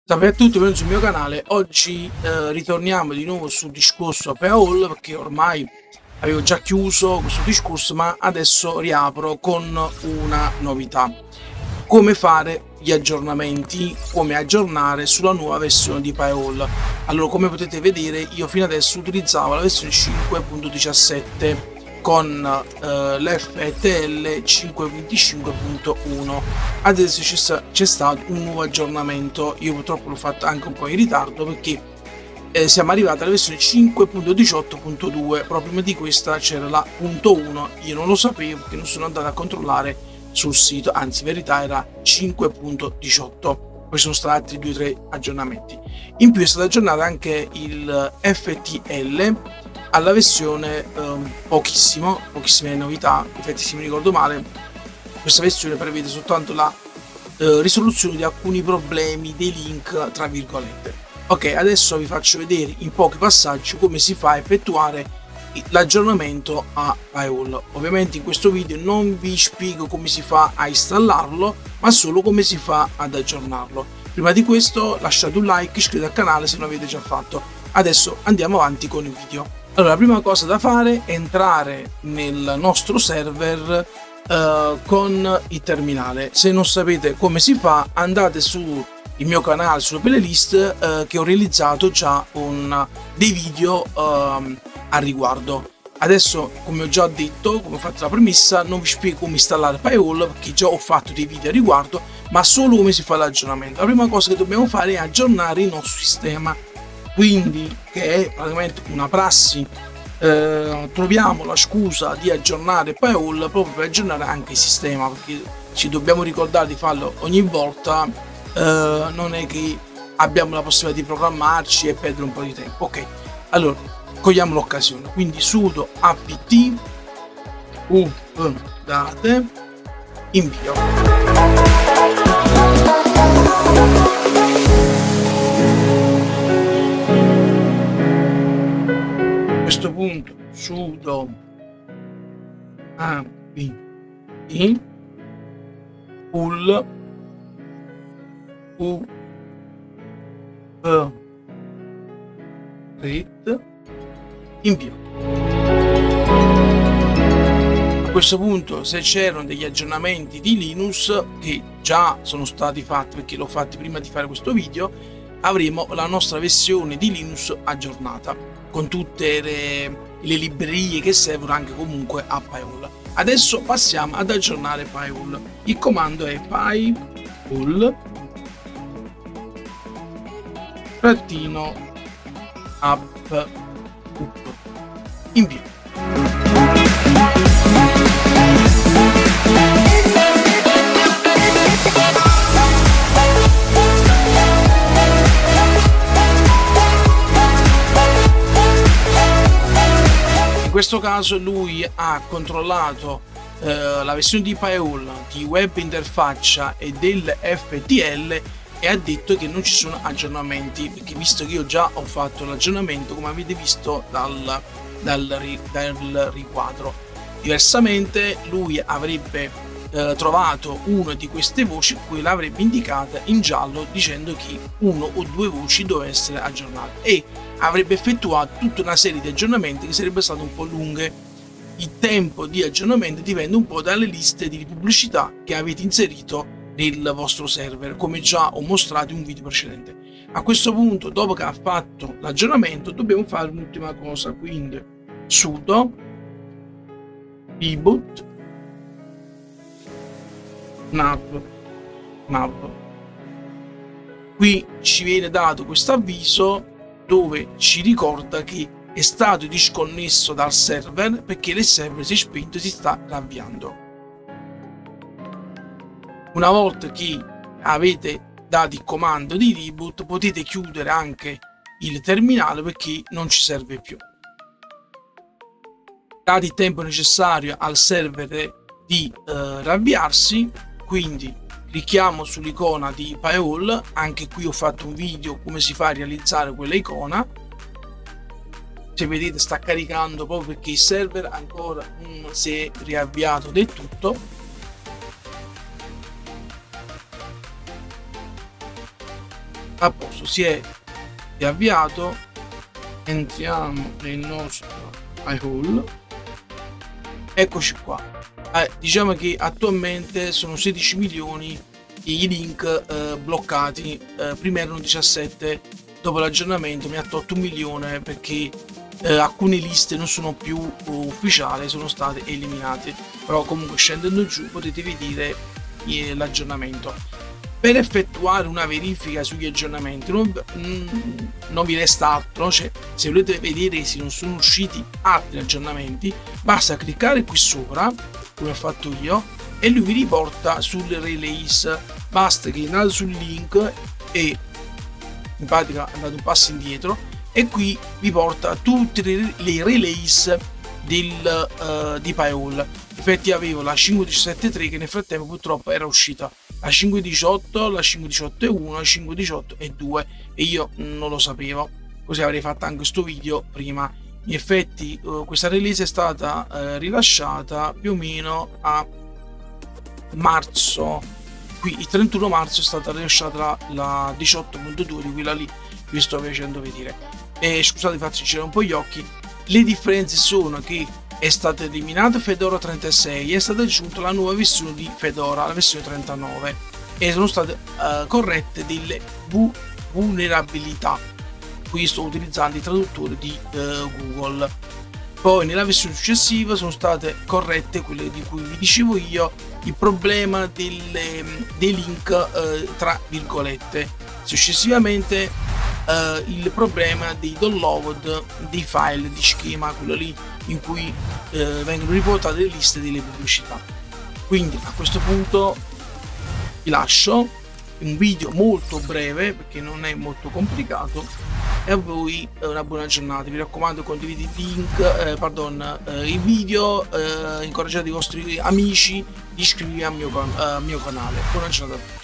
Salve a tutti, benvenuti sul mio canale. Oggi ritorniamo di nuovo sul discorso Paywall, perché ormai avevo già chiuso questo discorso, ma adesso riapro con una novità: come fare gli aggiornamenti, come aggiornare sulla nuova versione di Paywall. Allora, come potete vedere, io fino adesso utilizzavo la versione 5.17 con l'FTL 5.25.1. adesso c'è stato un nuovo aggiornamento. Io purtroppo l'ho fatto anche un po' in ritardo, perché siamo arrivati alla versione 5.18.2. proprio prima di questa c'era la .1. io non lo sapevo perché non sono andato a controllare sul sito, anzi in verità era 5.18. poi sono stati altri 2-3 aggiornamenti in più. È stato aggiornato anche il FTL alla versione pochissime novità. Infatti, se mi ricordo male, questa versione prevede soltanto la risoluzione di alcuni problemi dei link, tra virgolette. Ok, adesso vi faccio vedere in pochi passaggi come si fa a effettuare l'aggiornamento a Paywall. Ovviamente in questo video non vi spiego come si fa a installarlo, ma solo come si fa ad aggiornarlo. Prima di questo lasciate un like, iscrivetevi al canale se non l'avete già fatto. Adesso andiamo avanti con il video. Allora, la prima cosa da fare è entrare nel nostro server con il terminale. Se non sapete come si fa, andate sul mio canale, sulla playlist, che ho realizzato già dei video a riguardo. Adesso, come ho già detto, come ho fatto la premessa, non vi spiego come installare Paywall, perché già ho fatto dei video a riguardo, ma solo come si fa l'aggiornamento. La prima cosa che dobbiamo fare è aggiornare il nostro sistema, quindi, che è praticamente una prassi. Troviamo la scusa di aggiornare Paywall proprio per aggiornare anche il sistema, perché ci dobbiamo ricordare di farlo ogni volta. Non è che abbiamo la possibilità di programmarci e perdere un po' di tempo. Ok, allora cogliamo l'occasione, quindi sudo apt update invio. A questo punto sudo apt pull update invio. A questo punto, se c'erano degli aggiornamenti di Linux che già sono stati fatti, perché l'ho fatti prima di fare questo video, avremo la nostra versione di Linux aggiornata con tutte le librerie che servono anche comunque a Paywall. Adesso passiamo ad aggiornare Paywall. Il comando è paywall -up invio. In questo caso lui ha controllato la versione di Paywall, di web interfaccia e del FTL, e ha detto che non ci sono aggiornamenti, perché visto che io già ho fatto l'aggiornamento, come avete visto dal riquadro. Diversamente lui avrebbe trovato una di queste voci, quella avrebbe indicata in giallo dicendo che uno o due voci dovevano essere aggiornate, e avrebbe effettuato tutta una serie di aggiornamenti che sarebbe state un po' lunghe. Il tempo di aggiornamento dipende un po' dalle liste di pubblicità che avete inserito nel vostro server, come già ho mostrato in un video precedente. A questo punto, dopo che ha fatto l'aggiornamento, dobbiamo fare un'ultima cosa, quindi sudo reboot nav. Qui ci viene dato questo avviso dove ci ricorda che è stato disconnesso dal server, perché il server si è spento e si sta riavviando. Una volta che avete dato il comando di reboot, potete chiudere anche il terminale, perché non ci serve più. Date il tempo necessario al server di riavviarsi, quindi clicchiamo sull'icona di Paywall. Anche qui ho fatto un video come si fa a realizzare quella icona. Se vedete, sta caricando proprio perché il server ancora non si è riavviato del tutto. A posto, si è avviato. Entriamo nel nostro iHaul. Eccoci qua. Diciamo che attualmente sono 16 milioni i link bloccati. Prima erano 17, dopo l'aggiornamento mi ha tolto 1 milione perché alcune liste non sono più ufficiali, sono state eliminate. Però comunque scendendo giù potete vedere l'aggiornamento. Per effettuare una verifica sugli aggiornamenti non vi resta altro, cioè se volete vedere se non sono usciti altri aggiornamenti basta cliccare qui sopra come ho fatto io e lui vi riporta sul release. Basta che andate sul link e in pratica andate un passo indietro e qui vi porta tutte le release di Paul. Infatti avevo la 5.17.3 che nel frattempo purtroppo era uscita, la 5.18, la 5.18.1, la 5.18.2 e io non lo sapevo, così avrei fatto anche questo video prima. In effetti questa release è stata rilasciata più o meno a marzo, qui il 31 marzo è stata rilasciata la 18.2 di quella lì vi sto facendo vedere. E scusate, faccio girare un po' gli occhi. Le differenze sono che è stata eliminata Fedora 36 e è stata aggiunta la nuova versione di Fedora, la versione 39, e sono state corrette delle vulnerabilità. Qui sto utilizzando il traduttore di Google. Poi nella versione successiva sono state corrette quelle di cui vi dicevo io, il problema dei link tra virgolette. Successivamente il problema dei download dei file di schema, quello lì in cui vengono riportate le liste delle pubblicità. Quindi a questo punto vi lascio un video molto breve perché non è molto complicato e a voi una buona giornata. Vi raccomando, condividete il video, incoraggiate i vostri amici, iscrivetevi al mio canale. Buona giornata a tutti.